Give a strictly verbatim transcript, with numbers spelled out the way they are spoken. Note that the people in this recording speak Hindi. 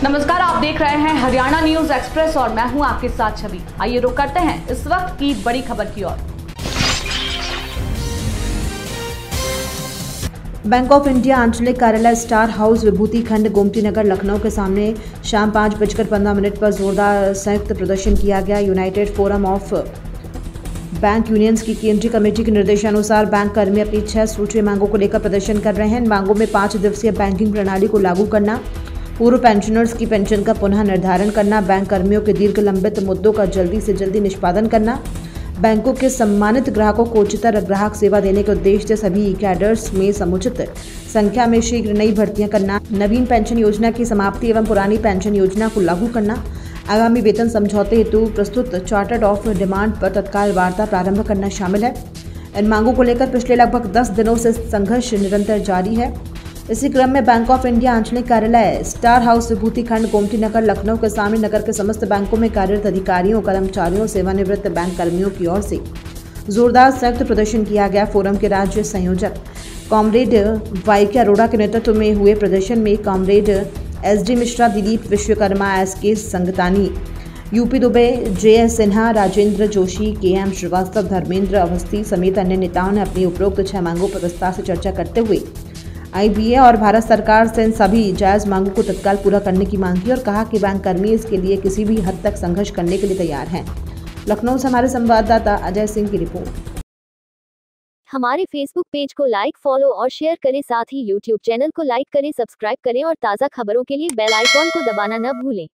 नमस्कार, आप देख रहे हैं हरियाणा न्यूज एक्सप्रेस और मैं हूं आपके साथ छवि। आइए रुक करते हैं इस वक्त की बड़ी खबर की ओर। बैंक ऑफ इंडिया आंचलिक कार्यालय स्टार हाउस विभूति खंड गोमती नगर लखनऊ के सामने शाम पाँच बजकर पंद्रह मिनट पर जोरदार संयुक्त प्रदर्शन किया गया। United forum of bank unions की केंद्रीय कमेटी के निर्देशानुसार बैंक कर्मी अपनी छह सूत्रीय मांगों को लेकर प्रदर्शन कर रहे हैं। इन मांगों में पाँच दिवसीय बैंकिंग प्रणाली को लागू करना, पूर्व पेंशनर्स की पेंशन का पुनः निर्धारण करना, बैंक कर्मियों के दीर्घ लंबित मुद्दों का जल्दी से जल्दी निष्पादन करना, बैंकों के सम्मानित ग्राहकों को उच्चतर ग्राहक सेवा देने के उद्देश्य से सभी कैडर्स में समुचित संख्या में शीघ्र नई भर्तियां करना, नवीन पेंशन योजना की समाप्ति एवं पुरानी पेंशन योजना को लागू करना, आगामी वेतन समझौते हेतु प्रस्तुत चार्टर्ड ऑफ डिमांड पर तत्काल वार्ता प्रारंभ करना शामिल है। इन मांगों को लेकर पिछले लगभग दस दिनों से संघर्ष निरंतर जारी है। इसी क्रम में बैंक ऑफ इंडिया आंचलिक कार्यालय स्टार हाउस विभूति खंड गोमती नगर लखनऊ के सामने नगर के समस्त बैंकों में कार्यरत अधिकारियों, कर्मचारियों, सेवानिवृत्त बैंक कर्मियों की ओर से जोरदार संयुक्त प्रदर्शन किया गया। फोरम के राज्य संयोजक कॉमरेड वाई के अरोड़ा के नेतृत्व में हुए प्रदर्शन में comrade S D Mishra, Dilip Vishwakarma, S K Sangtani, UP Dubey, J S Sinha, Rajendra Joshi, K M Srivastava, Dharmendra Awasthi समेत अन्य नेताओं ने अपनी उपरोक्त छह मांगों पर विस्तार से चर्चा करते हुए आई बी ए और भारत सरकार से इन सभी जायज मांगों को तत्काल पूरा करने की मांग की और कहा कि बैंक कर्मी इसके लिए किसी भी हद तक संघर्ष करने के लिए तैयार हैं। लखनऊ से हमारे संवाददाता अजय सिंह की रिपोर्ट। हमारे फेसबुक पेज को लाइक, फॉलो और शेयर करें, साथ ही यूट्यूब चैनल को लाइक करें, सब्सक्राइब करें और ताज़ा खबरों के लिए बेल आइकॉन को दबाना न भूलें।